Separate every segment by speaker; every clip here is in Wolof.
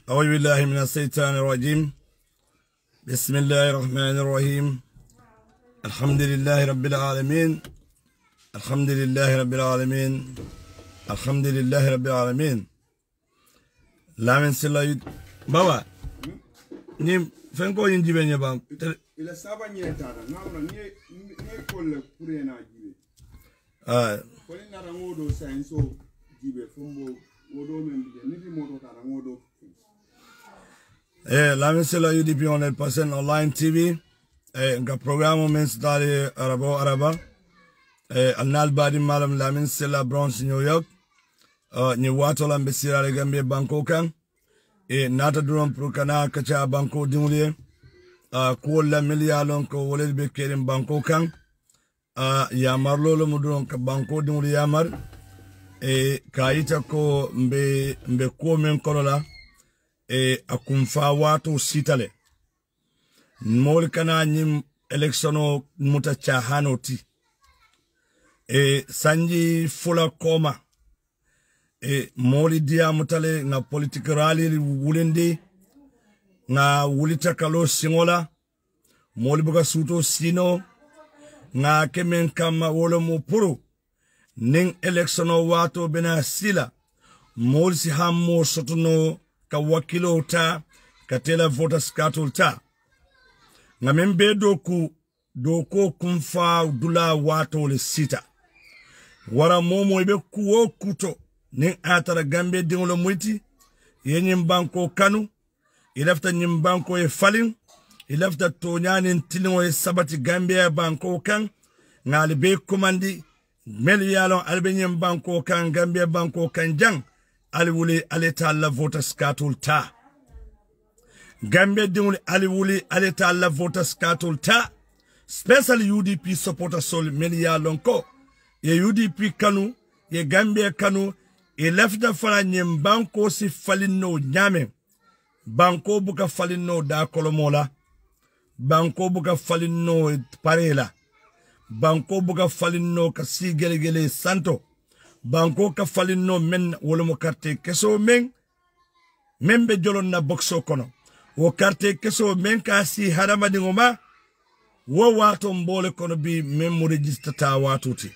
Speaker 1: أعوذ بالله من الشيطان الرجيم. بسم الله الرحمن الرحيم. الحمد لله رب العالمين. الحمد لله رب العالمين. الحمد لله رب العالمين. لا من سلا بابا نيم فنكو ينجبني بام
Speaker 2: إلى سبعة نيتارا نعم نيه كل كورينا جيبه كورينا رانغودو ساينسو جيبه فمو ودو من بيجي نبي موتو تارانغودو
Speaker 1: la min sela UDP 100% online TV nga programme men stari araba annal badi malam la min sela Bronx New York ni wato la mbesira le Gambia banko kan nata duron pro kana kacha banko dimule ko la million ko wole be kerim banko kan ya marlo lo mudron ka banko dimule yamar kaita ko mbe ko men korola akumfa watu sitale mol kana nyim electiono muta chahano ti sanji fula koma moli dia mutale na politique rally wulende na wulita kalo singola moli buga suto sino na kemen kama wolo mo puru ning electiono watu bena sila mol si hammo sotuno ka wakilo ta ka tela voters cattle ta nga membe doko kumfa dula wato le sita wara momo ibe kuwo kuto ni atara Gambia dingolo muiti yenyim banko kanu ilafta nyim banko e falin ilafta tonyani ntilingo e sabati Gambia banko kan ngali be komandi mel yalon albe nyim banko kan Gambia banko kan jang aliwuli aleta la voters cattle ta Gambia dinguli aliwuli aleta la voters cattle ta special UDP supporter sol melia lonko ye UDP kanu ye Gambia kanu e lefta fala nyem banko si falino nyame banko buka falino da kolomola banko buka falino parela banko buka falino kasi gelegele santo banko ka falino men wolomo carte keso men membe jolon na boxo kono wo carte keso men ka si harama dingoma wo wato mbole kono bi mem register ta watuti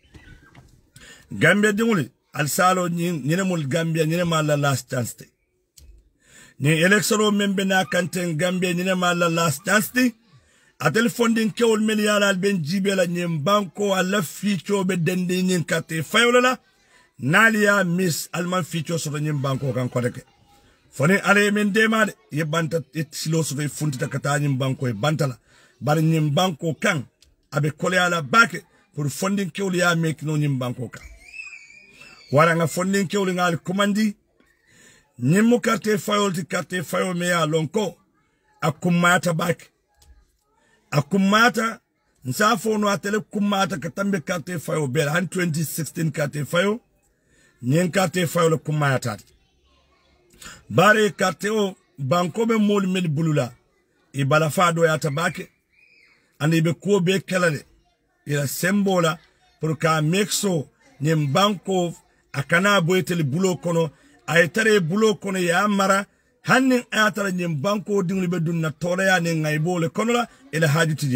Speaker 1: Gambia dinguli al salo nyine mul Gambia nyine ma la last chance ni election membe na kanten Gambia nyine ma la last chance atel funding kewol milliard al ben jibela nyem banko ala ficho be dende nyin kate fayola nalia miss alman ficho so nyem banko kan kodeke foni ale men demade ye banta et silo so fe funtita kata nyem banko e bantala bar nyem banko kan abe kole ala bake pour funding kewol ya mek no nyem banko kan wara nga funding kewol ngal komandi nyem kate fayolti kate fayo me ya lonko akumata bake akumata nsafo no atele kumata katambe karte fayo bel 2016 karte fayo nyen karte fayo le kumata bare karte o banko be mol mel bulula e bala fado ya tabake ande be ko be kelale ila sembola pour ka mexo nyen banko akana boyetele bulo kono ay tare bulo kono ya mara hannin ayatara nyem banko dingli be dunna tore ya ne ngaybole kono la ila hajutije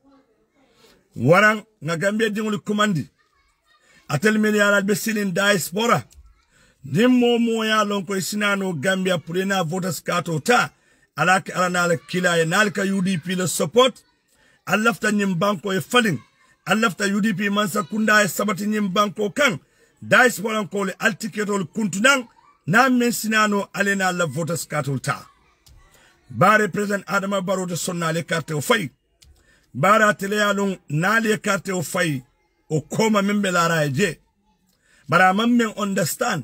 Speaker 1: warang nga Gambia dingli komandi atel men yala be silin diaspora dimmo mo ya lon ko sinano Gambia purena voters kato ta alaka alana kila ya nalka UDP le support alafta nyem banko e falin alafta UDP mansa kunda e sabati nyem banko kan diaspora ko le altiketol kuntunan na mensinano alena la voters cattle ta bare president Adama barrow de sonnale carte o fay bara teleyalon nale carte o fay o koma membe la raje bara mamme understand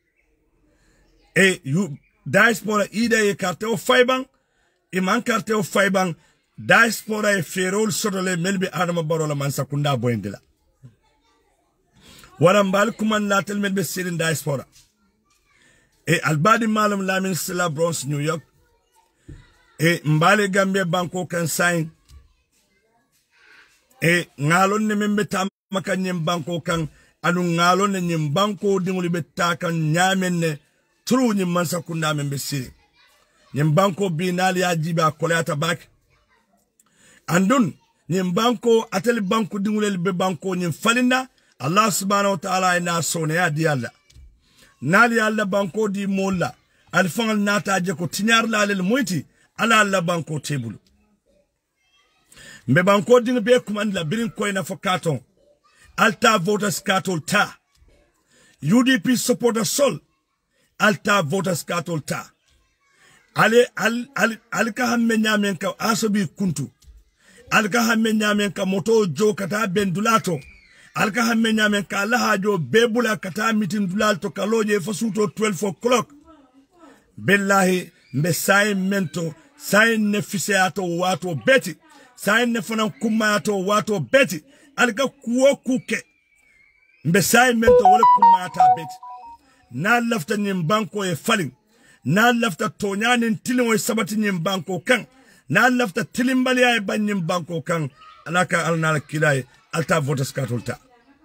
Speaker 1: you diaspora ide e carte o fay bang e man carte o fay bang diaspora e ferol sodole melbe Adama barrow la man sakunda boyndila warambal kuman latel melbe sirin diaspora albadi malam lamin sila Bronx New York mbale Gambia banko kan sign ngalon ne membe tamaka nyem banko kan anu ngalon ne nyem banko dinguli be takan nyamen ne true nyem mansa kunda membe siri nyim banko binali ya jibe akolata bak andun nyim banko atel banko dingulel be banko nyim falina Allah subhanahu wa ta'ala ina sone ya di Allah nali Allah banko di molla alfangal nata je ko tinyar la lel moyti ala Allah banko tebulu mbe banko ding be command la birin koy na fokaton alta voters katol ta UDP supporter sol alta voters katol ta alka hamme nyamen ka asobi kuntu alka hamme nyamen ka moto jo kata bendulato alka hamme nyamen ka lahajo bebula kata mitin dulalto kaloje fasuto 12 o'clock billahi mbe say mento say ne fiseato wato beti say ne fana kumato wato beti alka kuwo kuke mbe say mento wala kumata beti na lafta nyim banko e falin na lafta tonyanin tilin way sabati nyim banko kan na lafta tilimbali ay ban nyim banko kan alaka alnal kilay alta voters katulta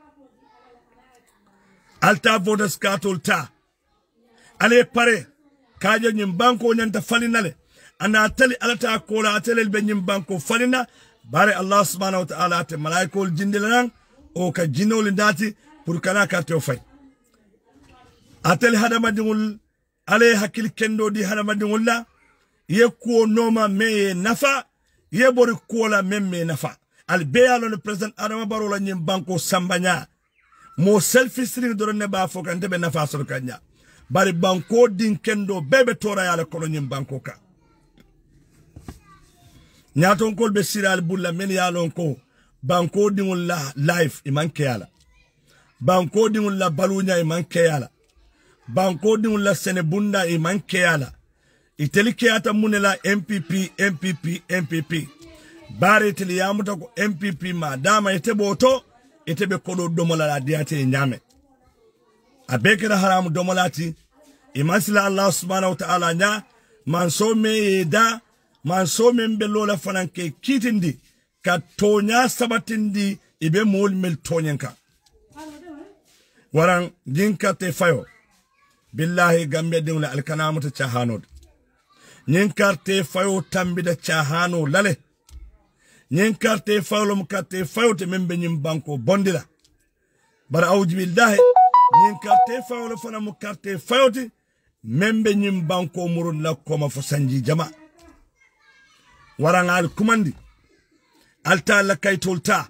Speaker 1: ale pare kajo nyim banko nyanta falinale ana tali alata kola atele be nyim banko falina bare Allah subhanahu wa ta'ala te malaikol jindilan o ka jinol ndati pour kana ka to fay atel hadama dingul ale hakil kendo di hadama dingul la ye ko noma me nafa ye bori ko la memme nafa al beyalo le president Adama Barrow la nyim banko sambanya mo selfish ring do ne ba fo kan de be nafa so kanya bari banko din kendo bebe tora yala kono nyim banko ka nyaton kol be siral bulla men yalon ko banko dingul la life imanke yala banko dingul la balunya imanke yala banko dingul la senebunda imanke yala itelike ata munela MPP bare tili yamuta ko MPP madama eteboto etebe kodo domola la diate nyame abekera haramu domolati imasila Allah subhanahu wa ta'ala nya mansome da mansome mbelola fananke kitindi ka tonya sabatindi ibe mol mel tonyenka waran dinka te fayo billahi gambe dingla alkanamuta chahanod nyinkarte fayo tambida chahano lale nyinkarte fayo mkarte fayo te membe nyimbanko bondila bara awji billahi nyinkarte fayo fana mkarte fayo te membe nyimbanko murun la koma fo sanji jama warangal kumandi alta la kaytolta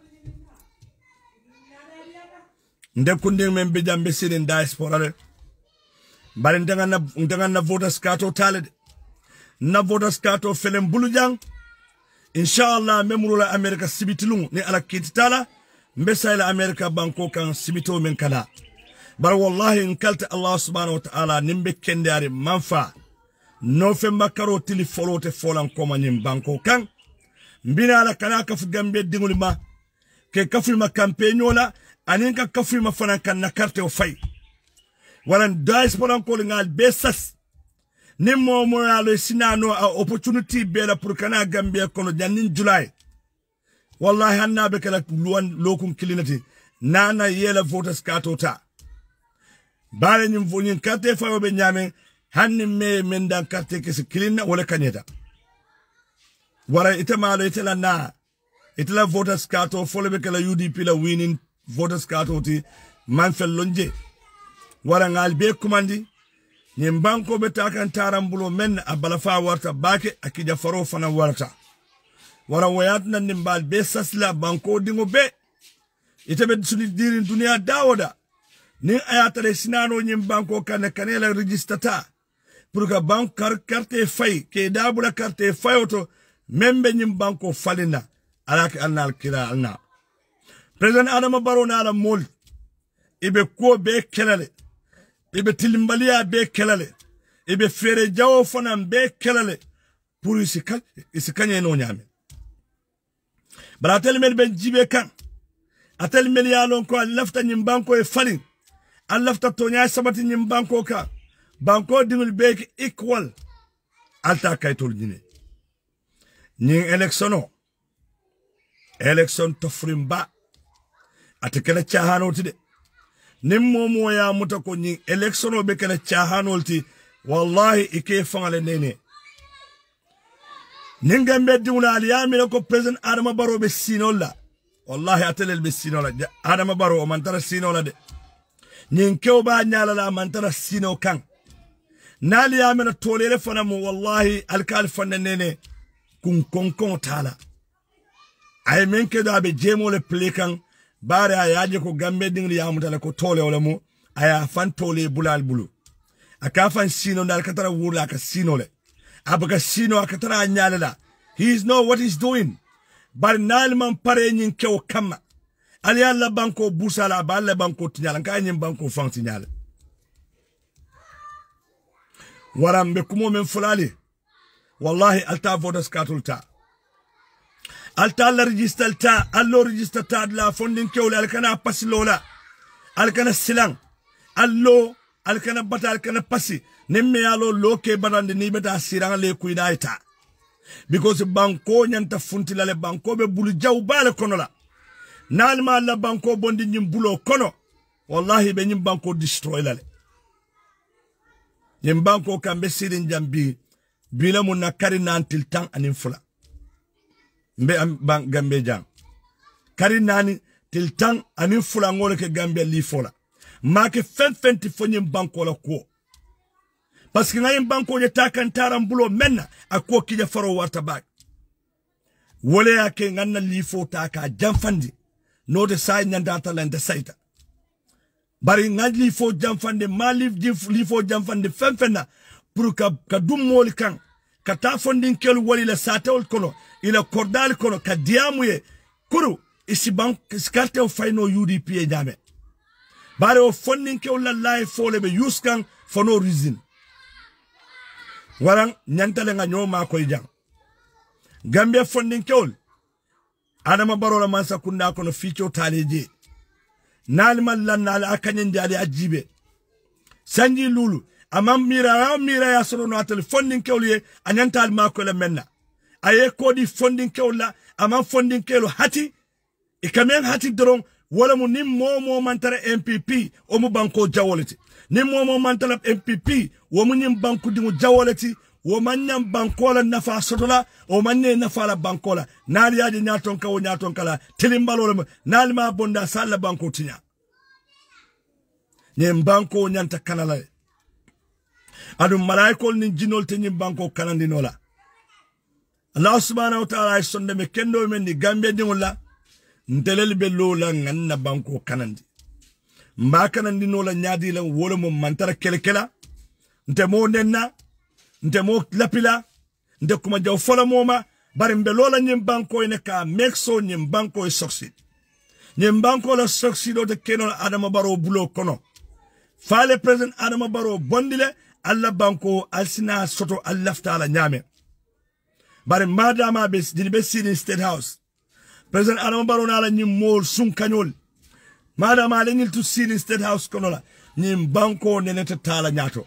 Speaker 1: ndekunde membe jambe sirin diaspora le bare ndanga na voters kato tale na voters kato felem bulujang inshallah memrula America sibitilung ni ala kititala mbesa ila America banko kan sibito men kala bar wallahi in kalta Allah subhanahu wa ta'ala nimbe kendari manfa no femba karo tili folote folan koma nyim banko kan mbina ala kana kafu gambe dingulima ke kafu ma campagnola aninka kafu ma fana kan na carte o fay walan diaspora ko ngal besas nimo moralo sinano a opportunity bela pour kana gambia kono jannin July wallahi hanna be kala luwan lokum kilinati nana yela voters katota bare nyim vonyin carte fayo be nyame hanni me mendan carte kesi kilina wala kanyeta wara itamalo itela na itela voters kato folbe kala UDP la winning voters kato ti manfel lonje wara ngal be kumandi nyimbanko betakan tarambulo men abalafa warta bake akija faro fana warta wara wayatna nimbal be sasla banko dingo be itebe suni dirin dunia dawoda ni ayatare sinano nyimbanko kanela registrata pour que bank carte fay ke dabula carte fayoto membe nyimbanko falina alaki annal kila alna president Adama Barrow na ala mol ibe ko be kelale ibe tilimbalia be kelale ibe fere jawo fana be kelale pour isikanye no nyame bratel mel ben jibe kan atel mel yalon ko lafta nyimbanko e falin alafta tonya sabati nyimbanko ka banko dingul be equal alta kaytol jine ni election to frimba atekele chahano tide nimmo ya mutako ni election be kele chahano ti wallahi ike fangale nene Ningambe dingula aliyamina ko President Adama Barrow be sinola. Wallahi atelel be sinola. Adama Barrow o mantara sinola de. Ninkeo ba nyala la mantara sino kang. Nali yamina tolele fana mu wallahi alkal fana nene kun konkon tala. Ay menke da be jemo le plekan bare ayaje ko gambe dingli yamutala ko tole wala mu aya fan tole bulal bulu. Aka fan sino dal katara wula ka sino le. Abaka sino akatara nyala la. He know what he's doing. Bar nalman pare nyin kew kama. Ali alla banko busala ba alla banko tinyala ka nyin banko fan tinyala. Warambe kumo men fulali. Wallahi alta vodas katulta. Alta alla register ta, allo register ta la funding kewle alkana pasi lola. Alkana silang. Allo alkana bata alkana pasi. Nemme yalo loke badande ni beta siranga le kuida ita. Because banko nyanta funti la le banko be bulu jaw bale kono la. Nalma la banko bondi nyim bulo kono. Wallahi be nyim banko destroy la le. Nyim banko kambe sirin jambi. Bila muna kari nantil tang anin fula. Mbe bank gambe jang. Kari nani til tang anin fula ngole ke gambe li fola. Ma ke fenti fo nyim banko la ko. Parce que ngayon banko nye takantaran bulo menna ako kija faro warta bag. Wole yake nganna lifo taka jamfandi. No de say nyandata lende saita. Bari ngad lifo jamfandi ma lifo jamfandi fenfena pour ka dum moli kan ka ta fondin kel wali la satawol kono ila kordal kono ka diamuye kuru isi bank skarte o fayno UDP e jame. Bari o fondin kel la life fole be use kan for no reason. Warang nyantale nga nyoma ko ijang. Gambia funding kewol. Adama Barrow la mansa kunda kono ficho taleje. Nalima lanna akanyen jali ajibe. Sanji lulu. Amam mira ya soro no atel funding kewol ye anyantal mako la menna. Aye kodi funding kewol la amam funding kewol hati. Ikamen hati dorong wala mu nim momo mantara MPP omu banko jawoliti. Nim momo mantara MPP womu nyim banku dingu jawoleti womanyam bankola nafa sotola omanye nafa la bankola nali yaji nyatonka wo nyatonka la tilimbalo nali ma bonda sala banko tinya nyim banko nyanta kanala adu malaikol ni jinol te nyim banko kanandi nola Allah subhanahu wa ta'ala sonde me kendo men ni gambe dingola ntelel be lola nganna banko kanandi mba kanandi nola nyadi la wolo mo mantara kelekela nte mo nenna nte mo lapila nte kuma jaw fola moma bari mbe lola nyim banko ene ka make so nyim banko e succeed nyim banko la succeed o de keno Adama Barrow bulo kono fale President Adama Barrow bondile alla banko alsina soto allafta ala nyame bari madama be dilbe sitting state house President Adama Barrow na la nyim mol sun kanyol madama le ngil to sitting state house kono la nyim banko nenete tala nyato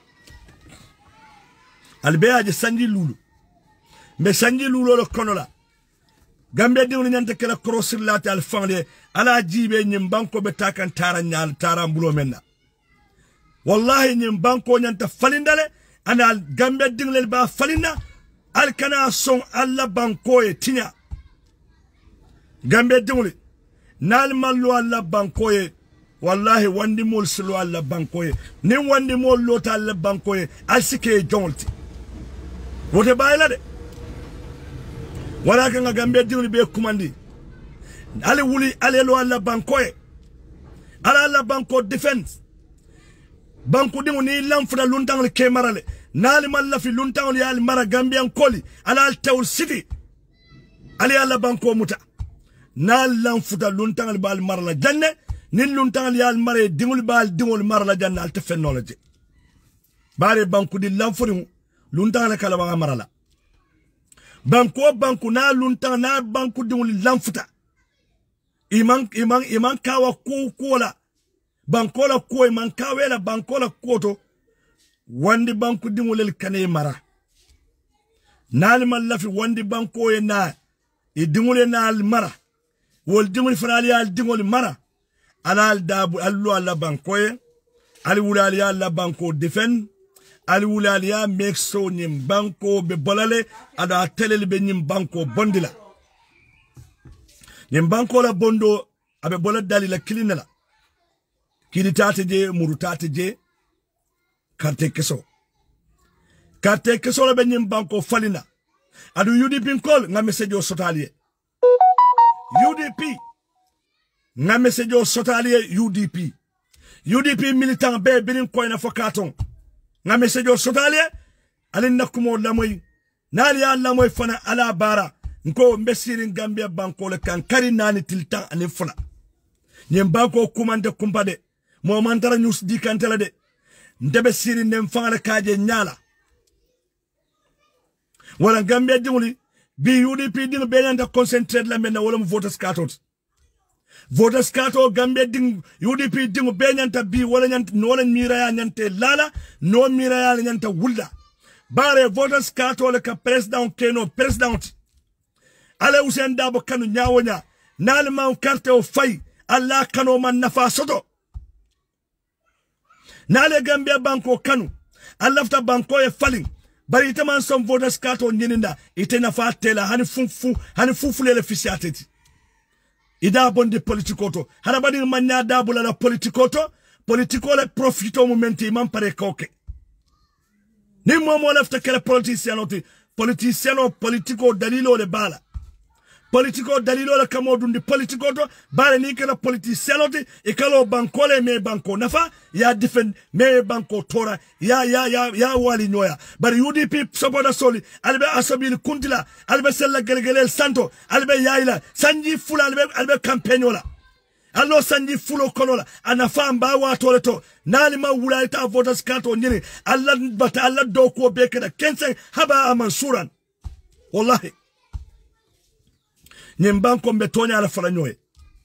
Speaker 1: albeaje sanji lulu me sanji lulu lo konola gambe diwni nyante kala crossir lati al fangle ala jibe nyim banko be takan tara nyal tara mbulo menna wallahi nyim banko nyanta falindale ana gambe dingle ba falina al kana son alla banko e tinya gambe diwni nal mallu alla banko e wallahi wandi mol sulu alla banko e ni wandi mol lota alla banko e alsike jonti wote bayla de wala ka nga gambe diwni be kumandi ale wuli ale lo alla banko e ala la banko defense banko dimu ni lamfuna luntang ke marale nali malla fi luntang yal mara gambian koli ala tawul city ale alla banko muta nal lamfuta luntang bal marala janne nin luntang yal mare dingul bal dingul marala janne al tefenology bare banko di lamfuri luntang la kala wa marala banko na luntang na banko dingul lamfuta iman kawa kola banko la ko iman kawela banko la koto wandi banko dingul kane mara nal malafi wandi banko e na e dingul na al mara wol dingul fanali al dingul mara alal dabu allu alla banko e al wulali alla banko defen ali wulalia make so nyim banko be bolale ada telele be nyim banko bondila nyim banko la bondo abe bola dali la kilinala kili tate je muru tate je karte keso la be nyim banko falina adu UDP call nga message o sotalie UDP nga message o sotalie UDP militant be bilin koyna fokaton nga message o sotalie alin nakumo lamoy nali ya lamoy fana ala bara nko mbesirin Gambia banko le kan kari nani tiltan ani funa nyem banko kumande kumpade mo mantara news di kantela de ndebe sirin nem fangala kaje nyala wala Gambia dinguli bi UDP ding be nyanta concentrate la mena wala voters kato Gambia ding UDP ding be nyanta bi wala nyanta no mira ya nyante lala no mira ya nyanta wulda bare voters kato le ka president keno president ala Usain Dabo kanu nyawonya nal ma carte o fay alla kano man nafa soto nale Gambia banko kanu alafta banko e falling bari itaman som voters kato nyininda itena fatela hani fufu lele fisiateti ida bondi politikoto hana badi manya dabula la politikoto le profito momenti man pare koke ni momo lafta kala politiciano politiko dalilo le bala politiko dalilo la kamodundi politiko to bare ni kala politiciano ti e kala bankole me banko nafa ya defend me banko tora ya wali noya bare UDP soboda soli albe asobili kuntila albe sella gelgelel santo albe yaila sanji fula albe campagnola allo sanji fulo konola anafa mba wa toleto nali ma wula ita voters kato nyini alla bata alla doko bekeda kense haba amansuran wallahi nyembanko mbetonya ala falanyoe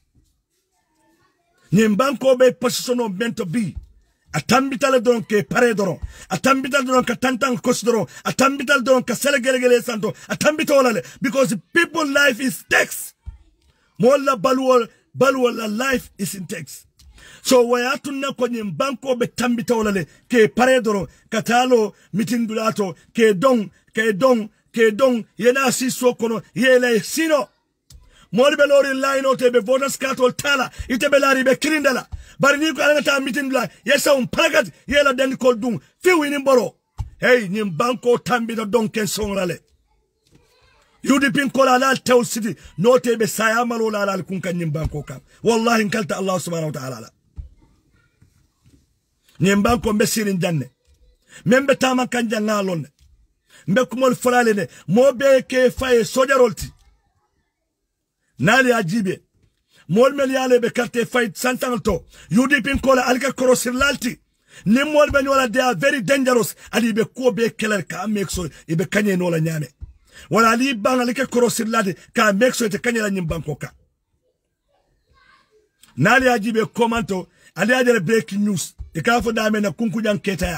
Speaker 1: nyembanko be positiono bento bi atambitale don ke pare doron atambitale don ka tantan kos doron atambitale don ka selegelegele santo atambitolale because people life is text molla balwala life is in text so wayatuna ko nyembanko be tambitolale ke pare doron katalo meeting dulato ke don yena si sokono yele sino Moribe lori line ote be voters katol tala ite be lari be kirindala bari ni ko alanga ta meeting la yesa paragat yela den ko dum fi wini boro hey nyim banko tambi do donken sonrale UDP ko la tew city note be saya malo la kun kan nyim banko kam wallahi kalta Allah subhanahu wa ta'ala nyim banko be sirin janne membe tama kan jangalon mbe kumol falale ne mo be ke faye sojarolti nali ajibe mol mel yale be carte fight santanto UDP kola alka korosir lalti ni mol ben wala they are very dangerous ali be ko be keler ka make so ibe kanye no la nyame wala ali bang alka korosir lalti ka make so te kanye la nyimbanko ka nali ajibe commento ali ajere breaking news e ka fo dame na kunkujan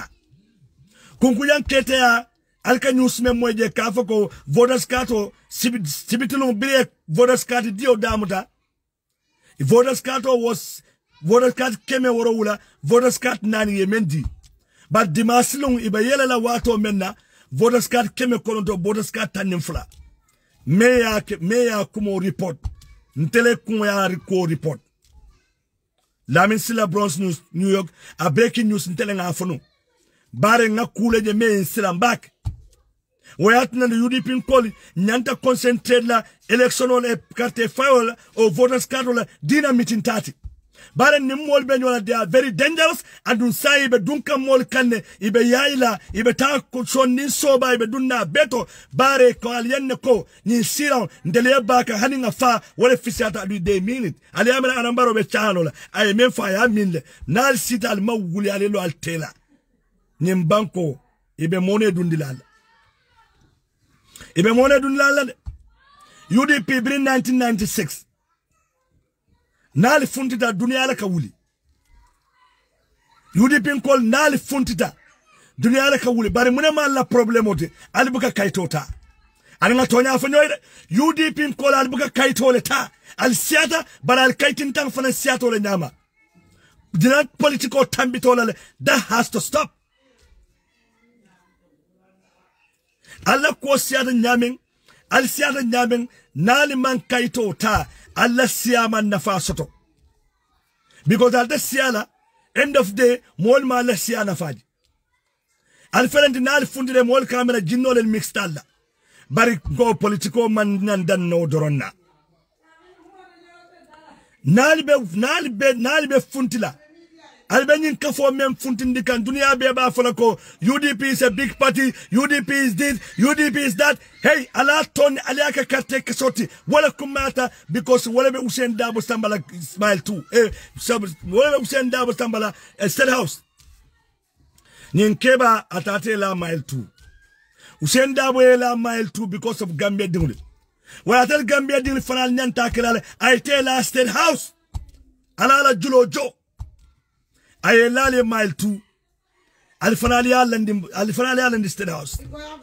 Speaker 1: kete ya alka news me moje ka fo ko voters kato sibitulung bile voters card dio damuta voters card keme woro wula voters card nani yemendi but dimasilung ibayela la wato menna voters card keme kolonto voters card tanimfla meya kumo report ntele kumo ya ko report Lamin Silla Bronx News New York a breaking news ntele nga afunu bare nga kuleje me sila mbak wayatna the UDP call nyanta concentrate la electional e carte file or voters card la dina meeting 30 bare nimol be nyola they are very dangerous and unsai be dunka mol kanne ibe yaila ibe ta ko sonni soba ibe dunna beto bare ko aliyenne ko ni sira ndele baka haninga fa wala fisiata du de minute ali amana anambaro be chano la ay men fa ya minle nal sita al mawuli ale lo altela nyimbanko ibe mone dundilala ibe mone dundilala UDP brin 1996 nali funtita dunia la kawuli UDP kol nali funtita dunia la kawuli bari mune ma la problemote alibuka kaitota alanga tonya fanyoide UDP kol alibuka kaitole ta al siata bara al kaitin tan fana siato le nyama dina political tambitola that has to stop alla ko siyata nyamen al siyata nyamen nali man kaito ta alla siyama nafa soto because al siyala end of day mol ma la siyana faji al felenti nal fundire mol kamera jinnol mixed alla bari go politico man nan dan no doronna nali be funtila Albanian kafo mem funtindi kan dunia be ba falako UDP is a big party, UDP is this, UDP is that. Hey, ala ton aliaka karte kesoti wala kumata because wala be Usain Dabo Stambala smile too. Wala be Usain Dabo Stambala State House. Ninkeba atate la mile 2. Usain Dabo la mile 2 because of Gambia Dingli. When I tell Gambia Dingli fanal nyanta kelale, I tell la State House. Ala Julo Joe. Ayelale mile 2 Alfanalia land State House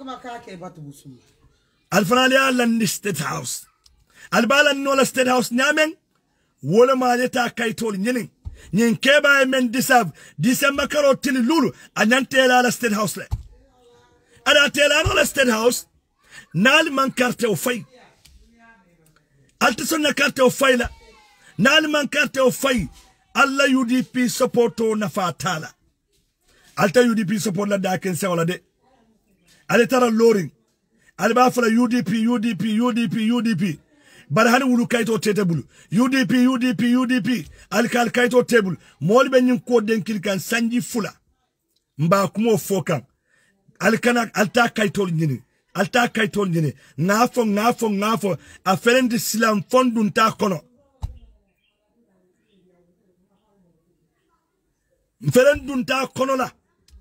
Speaker 1: Alfanalia land State House Albala nola State House nyamen wala maleta kaitol nyinin nyin keba men disab December karo tili lulu anyantela la State House le ada tela nola State House nal man carte o fay altisonna carte o fay la nal man carte o fay alla UDP supporto na fatala alta UDP support la daken se wala de ale tara loring ale ba fala UDP bar hani wulu kayto tetebulu UDP alkal kayto table mol be nyin ko denkil kan sanji fula mba kumo fokan alkana alta kayto nyini ngafo a felende silam fondun ta kono Mferendun ta konola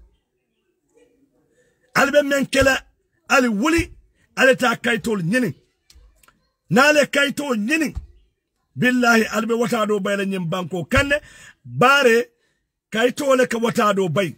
Speaker 1: albe menkela ali wuli ale ta kaytol nyini nale kayto nyini billahi albe wata do bayla nyim banko kanne bare kayto le ka wata do bay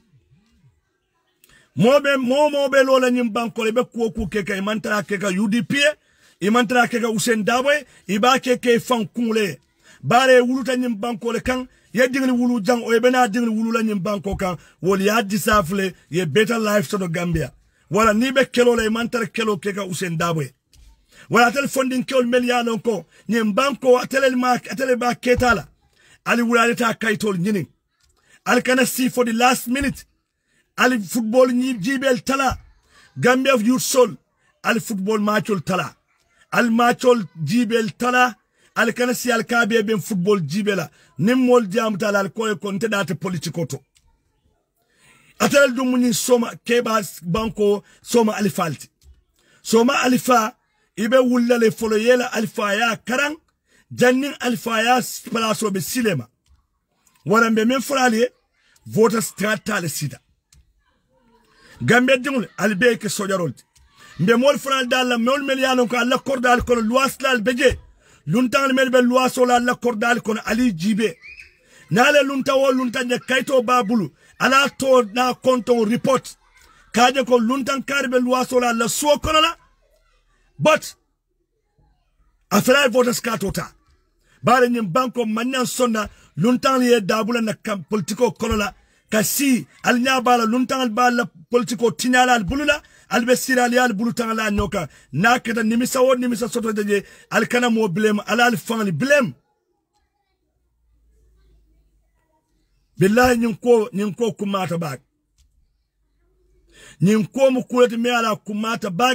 Speaker 1: mobe lola nyim banko le be ko ke kay mantara ke ka UDP e mantara ke ka Usain Dabo e ba ke fan kunle bare wuluta nyim banko le kan ye dingli wulu jang o ye bena dingli wulu la nyim banko kan wol ya disafle ye better life to the Gambia wala ni be kelo le mantar kelo ke ka Usain Dabo wala tel funding kelo million ko nyim banko atele ba ketala ali wula ta kaytol nyini al kana see for the last minute ali football ni jibel tala Gambia of your soul ali football matchol tala al matchol jibel tala al kana si al kabe ben football jibela nimmol jamta al ko konte data politiko to atal dum ni soma keba banko soma alifalti soma alifa ibe wullale folo yela alfa ya karang jannin alfa ya plaso be silema warambe men frale voter strata le sida Gambia dingul albe ke sojarol mbe mol fral dal mol meliano ko alla kordal ko luaslal beje luntan melbe luaso la kordal ko ali jibe nale lunta wo lunta ne kayto babulu ala to na konton report kaje ko luntan karbe luaso la so kono la but afra voters katota bare nyim banko mannan sonna luntan ye dabula na kam politiko kono la kasi al nyabala luntan al bala politiko tinyala al bulula al besira al bulutan la noka nakata nimisa soto de al kana mo blame al family blame billahi nyinko kumata bag nyinko mu kulati me ala kumata bag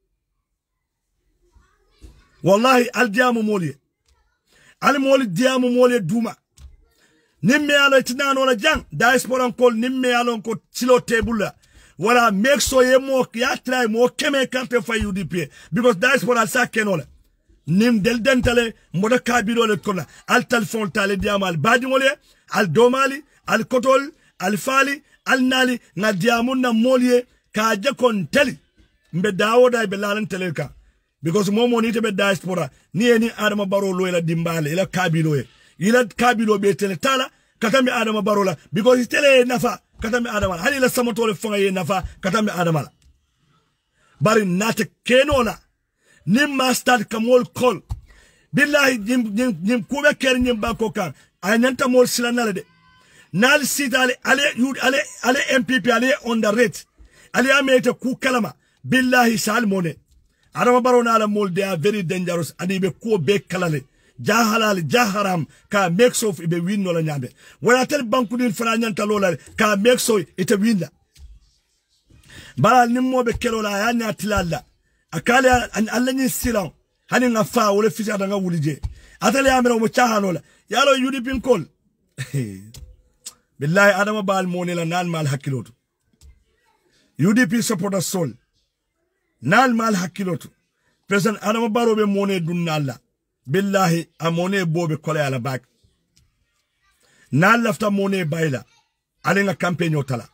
Speaker 1: wallahi al diamu moli al moli diamu moli duma nimme ala tinano la jang diaspora kol nimme ala ko silo table wala make so ye mo ya try mo keme carte fa UDP because diaspora sa kenola nim del dentale moda kabilo le kola al telefon tale diamal badi mole al domali al kotol al fali al nali na diamun na molie ka je kon teli mbe dawoda be lalan teleka because momo ni be diaspora ni eni Adama Barrow lo ila dimbale ila kabilo ila kabilo be tele tala katami Adama Barrow la because tele nafa katami Adama hani la samotole fonga ye nafa katami Adama la bari nate kenona nim master kamol kol billahi nim kube ker nim bako kan aynanta mol silanale de nal sitale ale MPP ale on the rate ale amete ku kalama billahi salmone Adama Barrow na la mol they are very dangerous and ibe ko be kalale jahalal jaharam ka make so ibe win no la nyambe wala tel banku din fana nyanta lola ka make so ite win la bala nimmo be kelola ya nya tilalla akale an Allah ni silan hani nga fa wala fisa da nga wulije atale amero mo chahanola yalo UDP kol billahi Adama bal monela nan mal hakiloto UDP supporter soul nal mal hakiloto President Adama Barrow be mone dunnalla billahi amone bobe kole ala bak nal lafta mone bayla alenga campaign otala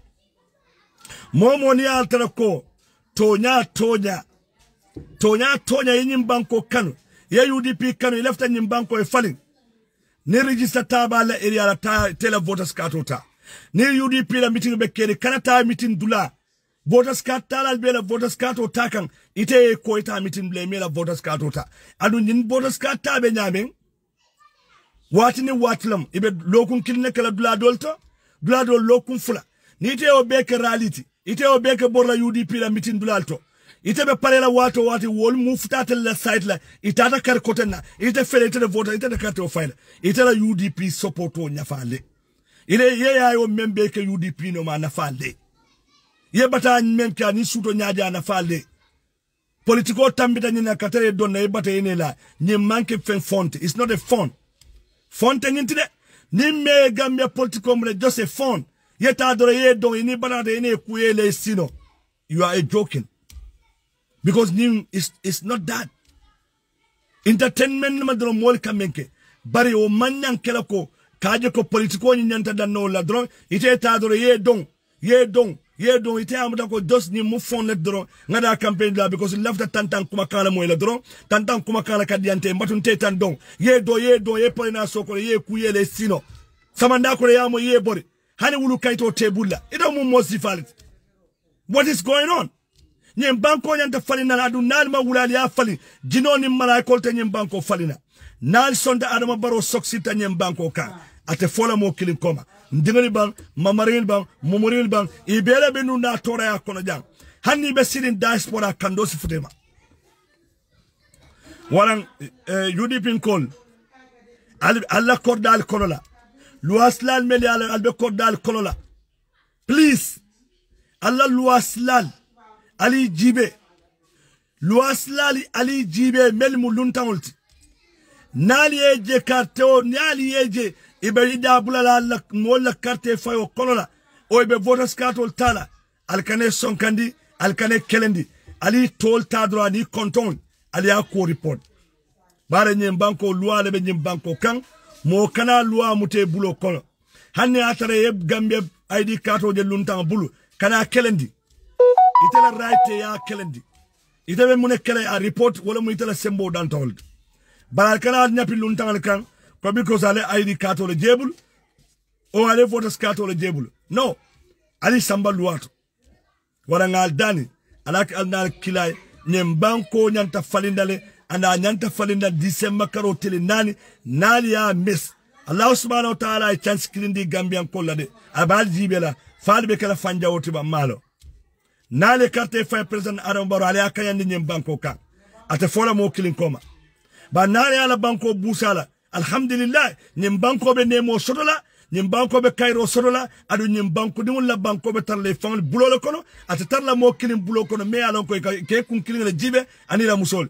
Speaker 1: momo ni altara ko tonya yinyim banko kanu ya UDP kanu lafta nyim banko e falling ni register tabala area la tele voters card ota ni UDP la meeting be kere kanata meeting dula voters card tala be la voters card ota kan ite ko ita meeting ble la voters card ota adu nyin voters card tabe nyamen watini watlam ibe lokun kilne kala dula dol lokun fula ni ite o be ke reality ite o be ke borla UDP la meeting dula alto ite be pare la wati wol mu futata la site la itata kar kotena ite fele ite voter ite de carte o file ite la UDP support o nyafale ile ye ayo membe ke UDP no ma nafale ye bata memka ni suto nyaaja nafale politiko tambita nyina katere donna ye bata ene la ni manke fen font it's not a font ngintide ni me Gambia politiko mre just a font ye ta dore ye don ni bana de ene kuyele sino you are a joking. Because it's not that. Entertainment madro mol kamenke. Bari o manyan kelako kaje ko politiko ni nyanta danno la dron ite ta doro ye don ite amuda ko dos ni mu fonnet dron ngada campaign la because left tantan kuma kala mo la dron tantan kuma kala kadiante mbatun tetan don ye polina soko ye kuyele sino samanda ko ya mo ye bori hani wulu kaito tebulla ida mu mosifalit. What is going on? Nyem banko nyanta falina adu nal ma wulali ya fali jino ni malaikol te nyem banko falina nal sonda Adama Barrow soksita nyem banko ka ate fola mo kilin koma ndingali bang mamaril bang momoril bang ibele benu na tora ya kono jang hanni be sidin diaspora kandosi futema waran UDP kol alla kordal kolola luaslal meli albe kordal kolola please alla luaslal Ali Jibe Luaslali Ali Jibe melmu luntangulti Nali eje karteo Nali eje Ibe ida bulala la mola karte fayo kolola O ibe voters kartol tala Alkane sonkandi Alkane kelendi Ali tol tadro ni konton Ali ako report Bare nyembanko lua lebe nyembanko kang Mo kana lua mute bulo kolo Hanne atare yeb Gambia ID karto je luntang bulu Kana kelendi itela right ya kelendi itebe mune kele a report wala mu itela sembo dan told baral kana nyapi luntangal kan ko because ale ID card le jebul o ale voters card le jebul no ali samba luato wala ngal dani alak alnal kilay nyem banko nyanta falindale ana nyanta falinda December karo tele nani ya miss Allah subhanahu wa ta'ala chance kilindi Gambian kollade abal jibela falbe kala fanja wotiba malo nale carte fa president Adama Barrow ale akayandi nyem banko kan ate fola mo kilin koma ba nale ala banko busala alhamdulillah nyem banko be nemo sodola nyem banko be kayro sodola adu nyem banko dimul la banko be tarle fangol bulolo kono ate tarla mo kilin bulo kono me alon ko ke kun kilin le jibe ani la musol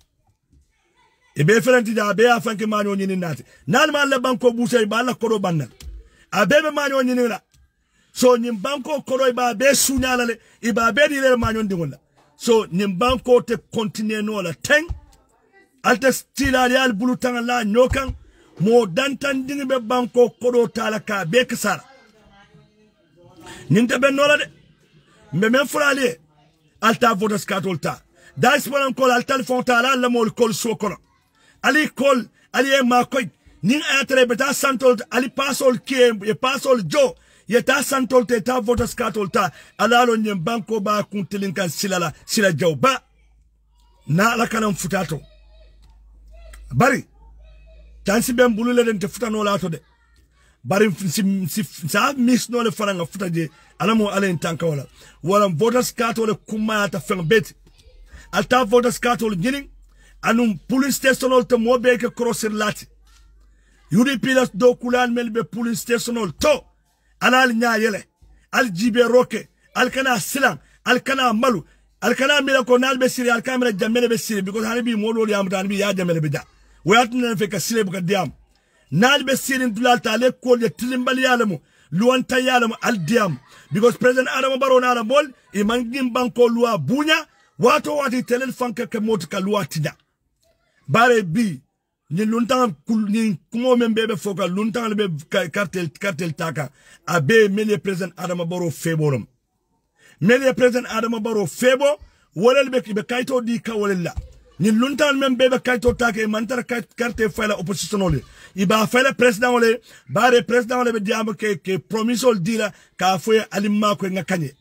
Speaker 1: e be ferenti da be afanke manyo nyini nati nan ma la banko busay ba la kodo bannal abebe manyo nyini la so nyimbanko koro iba be sunyala le iba be di le manyon dingola so nyimbanko te continue no la ten alta stila real bulutanga la nyokan mo dantan dingi be banko koro tala ka be kasara nyinte be nola de me men frali alta voters katolta diaspora ko alta telefon tala la mo kol so kono ali kol ali e ma koy ning atre beta santol ali pasol ke e pasol jo yeta santol te ta voters katol ta alalo nyem banko ba kuntilin kan sila jawba na la kanam futato bari tansi ben bulule den te futano lato de bari si sa miss no le faranga futaje alamo alen tanka wala voters card wala kuma ta fen bet alta voters card wala jinin anum police station ol to mobe ke crosser lati UDP las do kulan melbe police station ol to alal nyaayele al jibe roke al kana silang al kana malu al kana mila ko nal be siri al kamera jamele be siri because hani bi modo yam tan bi ya jamele be da wayat na fe ka sire bu ka diam nal be siri dulal ta le ko le tilimbal yalamu luwan ta yalamu al diam because president Adama Barrow na bol e mangim banko luwa bunya wato wati telel fanka ke motka luwa tida bare bi ni luntang ni kumo membebe foka luntang be cartel taka abe mele president Adama Barrow feborum mele president Adama Barrow febo wolel be kayto di ka wolella ni luntang membebe kayto taka e mantara carte fala opposition ole iba fala president ole bare president ole be diamo ke promisol dila ka foye alimma ko ngakanye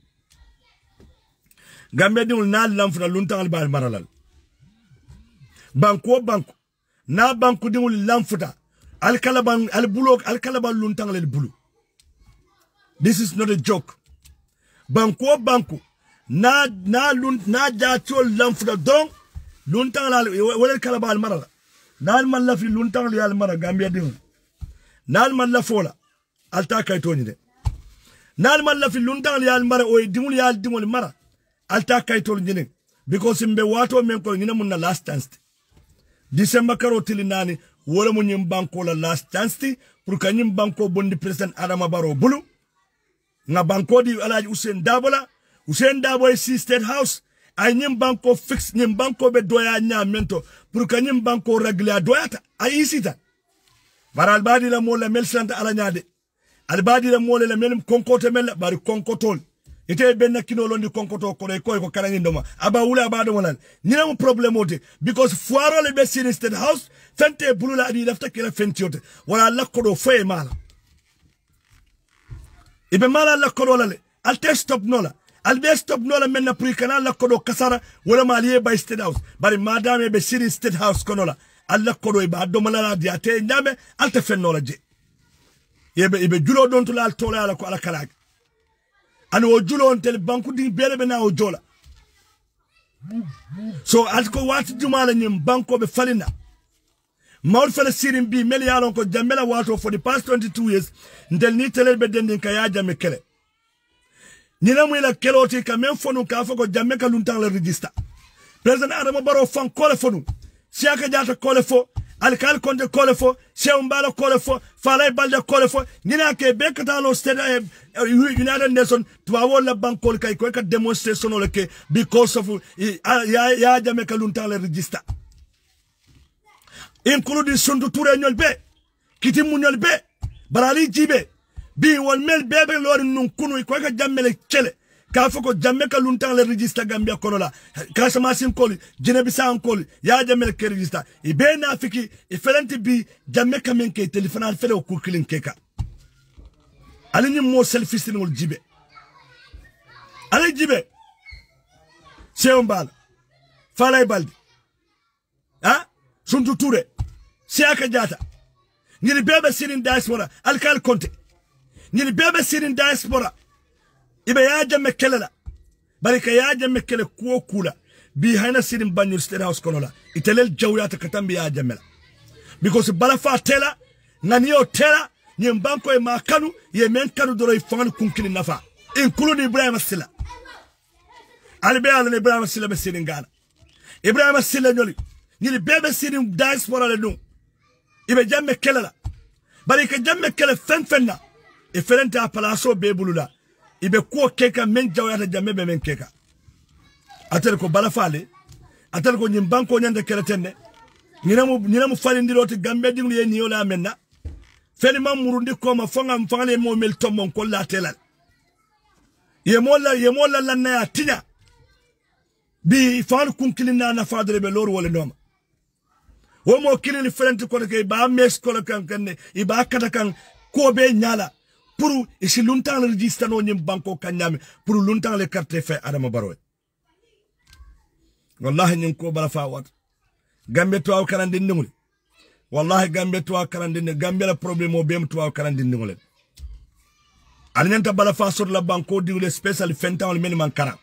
Speaker 1: gambe dul nal lamfuna luntang bal maralal banko na banku dingul lamfuta alkalaban albulok alkalaban luntang le bulu. This is not a joke. Banku na jatol lamfuta don luntang la wala kalabal marala nal man la fi luntang li al mara gambia dingul nal man la fola alta kay toni de nal man la fi luntang li al mara o dingul yal dingul mara alta kay tol nyine because mbe wato men ko nyina mun na last chance December karotili nani wala mu nyim banko la last chance pour ka nyim banko bondi president Adama Barrow bulu nga banko di Alhaji Hussein Dabo si State House ay nyim banko fix nyim banko be doya nyamento pour ka nyim banko régler doyata ay isita baral badi la mo la mel sante ala nyaade al badi la mo la mel konkote mel bari konkotol ite benna kino londi konkoto ko karangi ndoma aba wula aba do molal nina mo problem ote because foiro le be sini State House fente bulula adi lafta kila fentiote wala lakodo foye mala ibe mala lakodo lale alte stop nola albe stop nola menna pri kana lakodo kasara wala maliye by State House bari madame be sini State House konola alla kodo iba do molala di ate nyame alte fennola je ibe julo don to la tola ala ko ala kalaga and ojulo on tel banku di belebe na ojola so atko wati jumala nyim banko be falina maul fele sirim bi mel yalon ko jamela wato for the past 22 years ndel ni telebe dendin ka ya jame kele nina mu ila keloti ka men fonu ka fako jamme ka luntang le register president Adama Barrow fan kole fonu siaka jata kole fo alkal konde kole fo seumbala kole fo falay balde kole fo nina ke bekata lo state United Nations tuwa la bankol kay ko ka demonstration ole ke because of ya jame ka luntang le register include sundu toure nyol be kiti munyol be barali jibe bi won mel bebe lori nun kunu ko ka jammele chele ka foko jamme ka luntang le register Gambia konola kasama sin koli Guinea san koli ya jammele ke register ibe na fiki ifelanti bi jamme ka men ke telephone fele ko kilin keka alini mo selfish ngol jibe ali jibe seumbal falay baldi sundu toure siaka jata ngini bebe sirin diaspora alkal konte ngini bebe sirin diaspora ibe ya jamme kelela barika ya jamme kele ko kula bi hayna sirin Banjul State House konola itelel jawyata katambi ya jammela because balafa tela naniyo tela nyem banko e makanu ye men kanu doro e fanu kunkili nafa include Ibrahima Silla albe ala Ibrahima Silla be sirin Ghana Ibrahima Silla nyoli ngili bebe sirin diaspora le dum ibe jamme kelela barika jamme kele fenfenna e felenta palaso be bulula ibe ko keka men jawyata jamme be men keka atel ko balafale atel ko nyim banko nyande kele tenne nyina mu falindiro ti Gambia dinglu ye niyola menna feli mamurundi ko ma fangale mo mel tombon ko la telal ye mola lanna ya tinya bi fanu kunkilina na fadre be lor wala noma wo mo kilini felenti ko ke ba mes ko kan iba kata kan ko be nyala pour isi longtemps le registre no nyim banko kanyame pour longtemps le carte fait Adama Barrow wallahi nyin ko bala fa wat Gambia to aw kanande ndingul wallahi Gambia tuwa karandine Gambia la problème o bem tuwa karandine ngole alnyanta bala fa sor la banko diwle special fentawol men man kara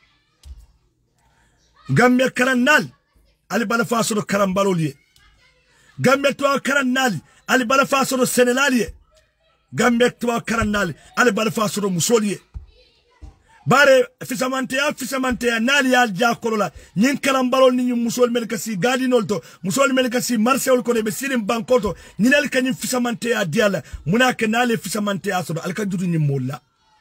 Speaker 1: Gambia karanal ali bala fa sor karambaloliye Gambia tuwa karanal ali bala fa sor senelaliye Gambia tuwa karanal ali bala fa sor musoliye bare fisamante ya nali ya jakolola nyin karambalol ni musol mel kasi gadinol to musol mel kasi marseol ko be sirim bankoto nyinel kanyi fisamante ya diala munake nali fisamante ya sodo alka jutu nyi molla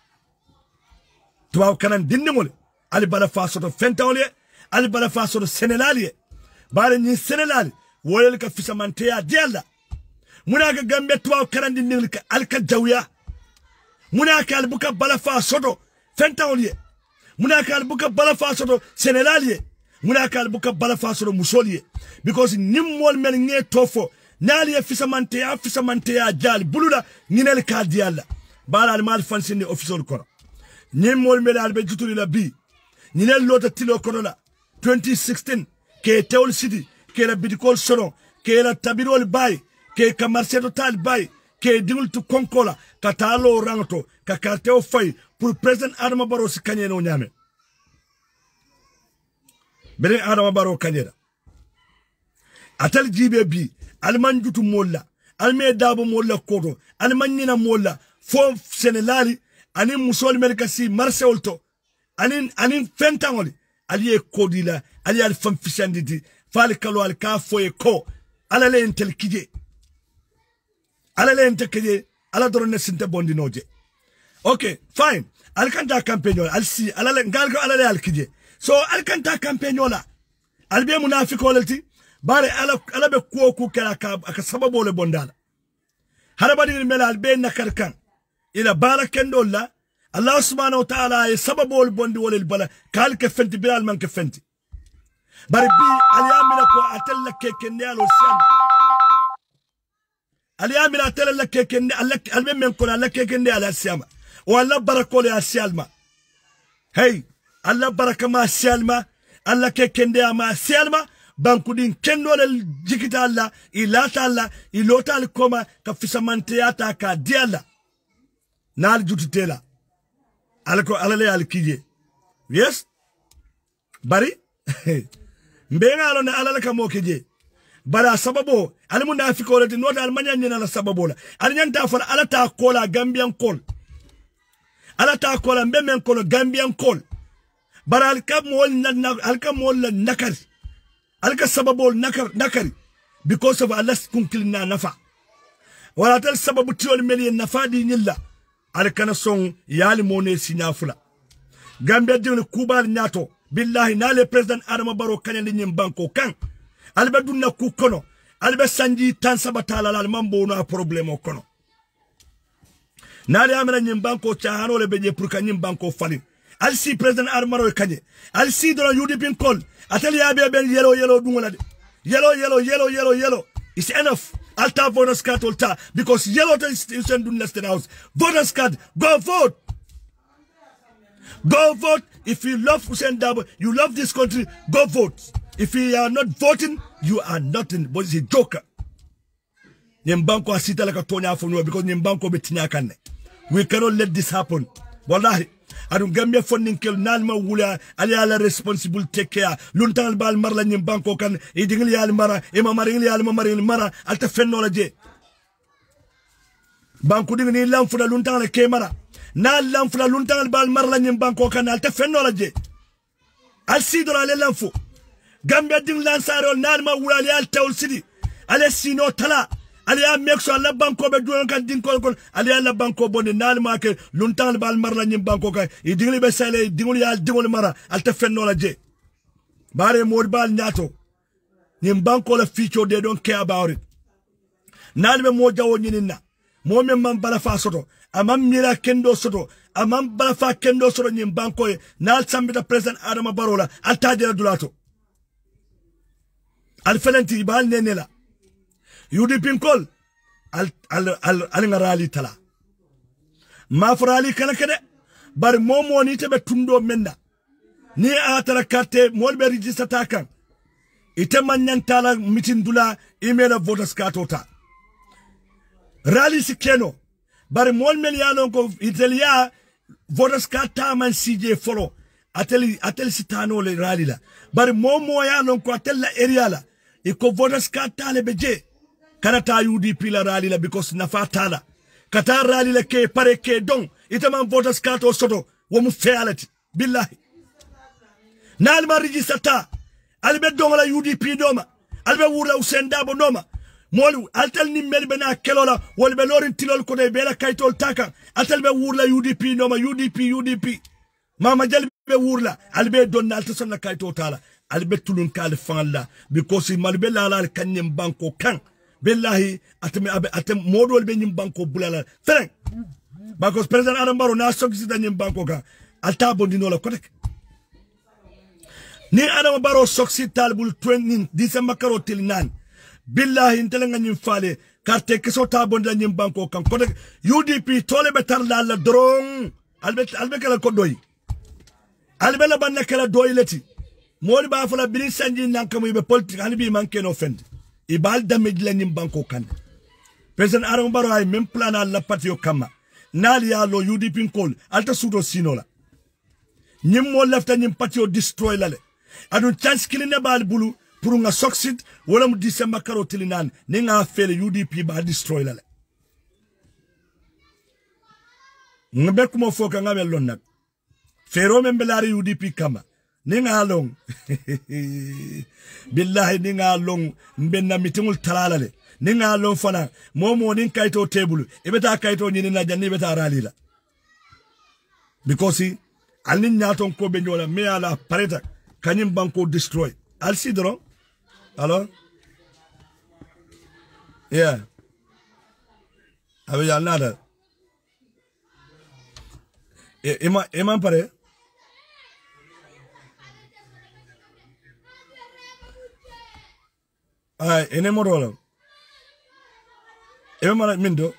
Speaker 1: tuwa kanan dinnimol ali bala fa sor fentawle ali bala fa sor senelaliye bare nyin senelali wolel ka fisamante ya diala munaka Gambia tuwa kanan dinnimol ka alka jawya munaka albuka bala fa sodo fentawliye munaka albuka bala fasoto senelaliye munaka albuka bala fasoto musoliye because nimmol mel nge tofo naliye fisamante ya jali bulula nginel kadiyalla bala al mal fansini official kono nimmol mel albe jutuli la bi nginel lota tilo kono la 2016 ke tewol city ke la bidikol sono ke la tabirol bay ke kamarseto tal bay ke dingul tu konkola katalo rangoto ka karteo fay pour president Adama Barrow si kanye no nyame bere Adama Barrow kanyera atal jibe bi alman jutu molla alme dabo molla koto alman nina molla fo senelali anin musol melkasi marseolto anin fentangoli aliye kodila aliye al famfishanditi fal kalo al ka foye ko alale entel kije alale entel kije ala dorone sinte bondi noje okay fine alkanta campaignola alsi alale ngalgo alale alkije so alkanta campaignola albe munafiko lati bare alabe kuoku kala ka sababu le bondala harabadi mela albe nakarkan ila barakendolla Allah subhanahu wa ta'ala ya sababu le bondi wala bala kal ke fenti bilal man ke fenti bare bi aliyamila ko atella kekende alo siam aliyamila atella kekende albe men ko la kekende ala siama والله بركة يا سيالما هاي الله بركة ما سيالما الله كنديا ما سيالما بانكودين كندول الجيكتا الله إلاتا الله إلوتا الكوما كفسامانتياتا كديالا نال جوتيلا alako alale alkije yes bari mbenga alona alala kamo kije bara sababu alimunafiko lati nota almanya nyina la sababu la alinyanta fala alata kola Gambian call alata kola mbemen kono Gambian call bara alkamol nakari alka sababu nakari because of Allah's kunkilna nafa wala tal sababu tiol meli nafadi nyilla alkana son yali mone sinyafula Gambia dinu kubal nyato billahi nale president Adama Barrow kanyandi nyimbanko kan alba dunna ku kono alba sanji tan sabatala la mambo no problème kono nale amena nyimbanko chahano le beje pour kan nyimbanko fali alsi president Adama Barrow kanye alsi do UDP call atali abe ben yellow dungola de yellow it's enough alta voters card alta because yellow is in the house voters card go vote if you love Hussein Dabo you love this country go vote if you are not voting you are nothing but it's a joker nyembanko asita like a tonya for no because nyembanko betinya kanne we cannot let this happen wallahi adun Gambia funding kel nalma wula ali ala responsible take care luntal bal marla nyembanko kan e dingil yal mara e mamaringil yal mamaringil mara alta fenno la je banku ding ni lamfuna luntal la ke mara na lamfuna luntal bal marla nyembanko kan alta fenno la je al sidra le lamfu Gambia ding lansaro nalma wula ali al tawl sidi ale sino tala ali a mekso alla banko be duon kan din kol ali alla banko bonde nalma ke luntal bal marla nyim banko ka e dingli be sale dingul yal dingul mara alta fenno la je bare mod bal nyato nyim banko la feature they don't care about it nalbe mo jawo nyinina mo men man bala fa soto amam mira kendo soto amam bala fa kendo soto nyim banko e nal sambita president Adama Barrow la alta jera dulato al felenti bal nenela UDP call al ngarali tala mafrali kala kede bar momo ni tebe tundo menda ni atara carte molbe register takan ite manyan tala mitin dula email voters card ota rally si keno bari mol mel ya non ko Italia voters ka taman CJ follow atel sitano le rally la bari momo ya non ko atel la area la iko voters ka tale beje kanata UDP la rally la because nafa tala kata rally la ke pare ke don itaman voters ka to soto wo mu fealati billahi nal ma registrata albe don la UDP doma albe wura usenda bo noma molu altal ni melbe na kelola wolbe lorin tilol ko de bela kaytol taka atal be wurla UDP noma UDP mama jalbe wurla albe don alta sonna kayto tala albe tulun kal fanga because malbe la kanyem banko kan billahi atem modol be nyim banko bulala feren because president Adama Barrow na sogisi da nyim banko kan alta bondino la kotek ni Adama Barrow soksi talbul 20 December karo til nan billahi intelenga nyim fale carte keso tabonda nyim banko kan kotek UDP tole betar la drong albe kala ko doy albe la banna kala doy leti modi ba fala bilin sanji nankamu be politique hani bi manke no fend ibal damage la nyim banko kan president Adama Barrow ay même plan la patio kama nali ya lo UDP kol alta sudo sinola nyim mo lefta nyim patio destroy la le adu chance kiline bal bulu pour nga succeed wala mu December karo tilinan ni nga fele UDP ba destroy la le ngabe ko mo foka ngabe lon nak fero membelari UDP kama ni nga long billahi ni nga long mbenna mitingul talala le ni nga long fana momo ni kayto table ibeta kayto ni na janni beta ralila because alin nyaton ko be nyola me ala pareta kanyim banko destroy al sidro alors yeah avec nada Eman pare ay ene modolo mala mindo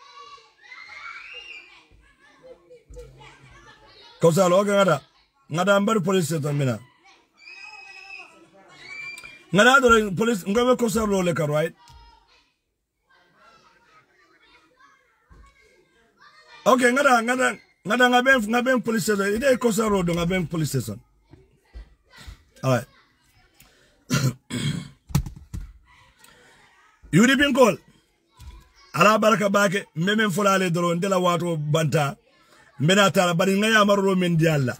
Speaker 1: kausa lo ngada mbar police to mina ngada do police ngabe kausa lo le ka right okay ngada ngabe police station ide kausa ro do ngabe police station all right UDP call ala baraka bake memen folale doro ndela wato banta mbena tara bari ngaya marro men dialla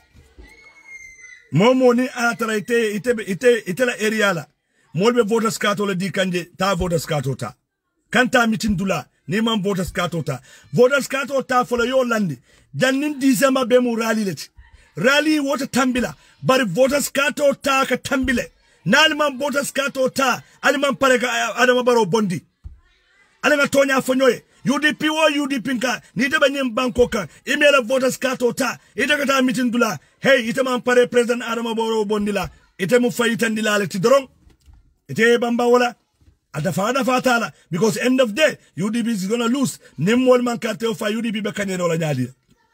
Speaker 1: momo ni atara ite la area la molbe voters kato la di kanje ta voters kato ta kanta mitin dula ni man voters kato ta fola yo landi jannin December be mu rally wota tambila bari voters kato ta ka tambile nalman voters kato ta aliman pare ka Adama Barrow bondi alanga tonya fonyoye UDP nka ni de banyem banko kan email voters kato ta ite kata mitin dula hey ite man pare president Adama Barrow bondi la ite mu fayitan dilale ti dorong ite bamba wala ada fatala because end of day UDP is gonna lose nimol man karte o fa UDP be kaneno la nyaadi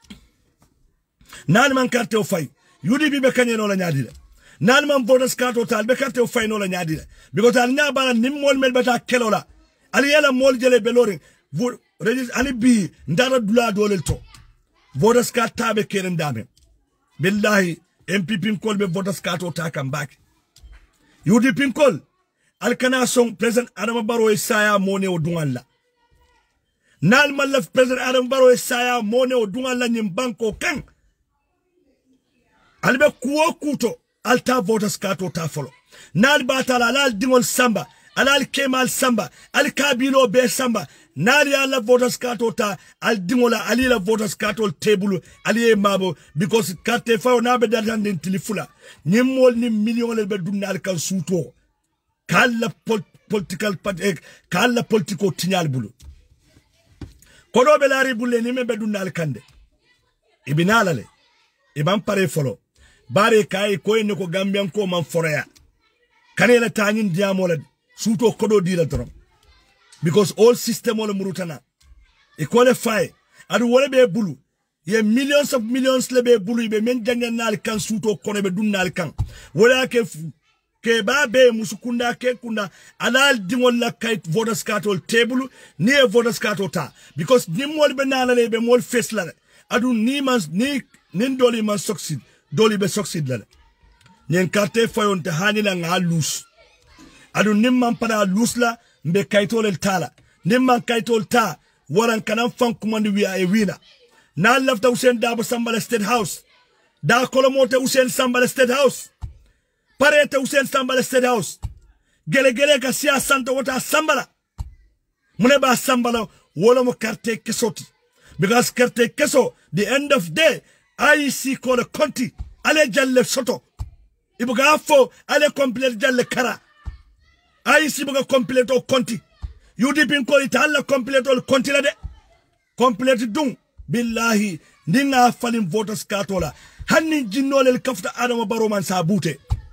Speaker 1: nan man karte o fay UDP be kaneno la nyaadi nan man voters kato tal be karte o fay no la nyaadi because al nyabala nimol mel beta kelola ali yala mol jele belorin regis ali bi ndara dula dolel to voters card tabe keren dame billahi MPP kol be voters card o takam back UDP kol alkana song president Adama Barrow Isaya mone o dungal nal malaf president Adama Barrow Isaya mone o dungal nyim banko kan albe kuo kuto alta voters card o ta follow nal batala lal dingol samba alal kemal samba al kabilo be samba nali ala voters card o ta al dingola ali la voters card o table ali mabo because carte fa na be datan den tilifula nyimol ni million be dunnal kan suto kala political party kala politico tinyal bulu kodo be lari bulle ni me be dunnal kande ibinala le iban pare folo bare kai ko en ko gambian ko man foreya kanela tanyin diamola suto kodo dila drum because all system all murutana e qualify adu wala be bulu ye millions of millions le be bulu be men janganal kan suto kono be dunnal kan wala ke ke babe musukunda ke kuna alal dingol la kayit voters card table ni e voters card ta because ni mol be nana le be mol face la adu ni man ni nin doli man succeed doli be succeed la nyen carte fayon te hani la nga lose adu nim man para lose la mbe kayitol tala nim man kayitol ta waran kanam fan kumandi wi ay wina na lafta Usain Dabo Sambala State House da kolomote Usain Sambala State House parete Usain Sambala State House gele ka siya santa wata Sambala mune ba Sambala wala mo carte kesoti because carte keso the end of day IEC ko le konti ale jalle soto ibuga fo ale complete jalle kara IEC buga complete o konti UDP ko italla complete o konti la de complete dung billahi ninga falim voters katola hanni jinnolel kafta Adama Barrow man sabute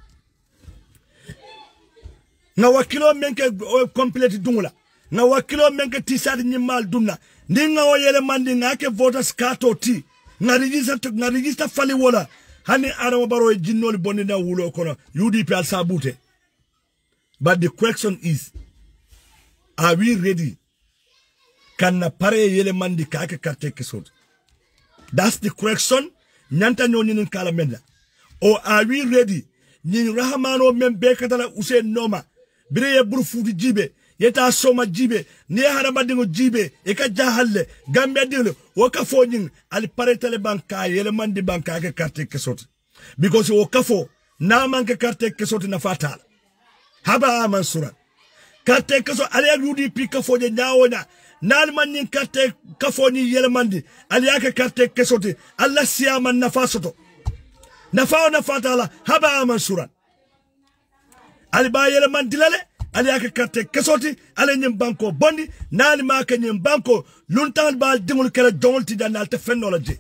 Speaker 1: na wakilo menke complete dungula na wakilo menke tisadi nyimal dumna ninga oyele mandi ngake voters katoti na register fali wala hani Adama Barrow jinnol bonni na wulo kono UDP al sabute. But the question is, are we ready? Can na pare yele mandi kake karte kesot? That's the question. Nyanta nyoni nkala menda. Or are we ready? Nyin rahamano membekatala use noma. Bire ye burufuti jibe. Yeta soma jibe. Niye harabadingo jibe. Eka jahalle. Gambia dingo. Wakafo nyin. Alipare tele banka yele mandi banka ke karte kesot. Because wakafo. Na manke karte kesot na fatal. Haba amansura. Karte kesot. Ale UDP kafo je nyaona. Nal manin karte kafoni yele mandi aliyake karte kesoti alla siyama nafasoto nafao nafatala haba amansuran aliba yele mandi lale aliyake karte kesoti ale nyim banko bondi nal ma ke nyim banko luntal bal dingul kala jongolti danal te fennology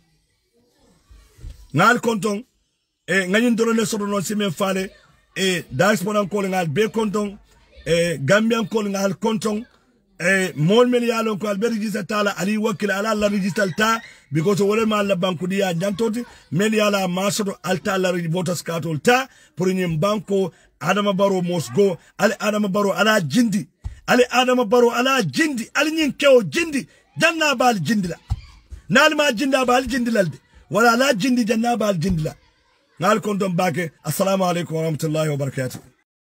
Speaker 1: ngal konton ngani ndorone sodo non simen fale diaspora ko ngal be konton gambian ko ngal konton mol mel yalon ko albe register tala ali wakil ala la register ta because wole ma la banku dia jantoti mel yala masodo alta la voters card ta pour nyim banko Adama Barrow must go ali Adama Barrow ala jindi ali Adama Barrow ala jindi ali nyin kew jindi janna bal jindi la nal ma jinda bal jindi lalde wala la jindi janna bal jindi la ngal kon don bake assalamu alaikum wa rahmatullahi wa barakatuh.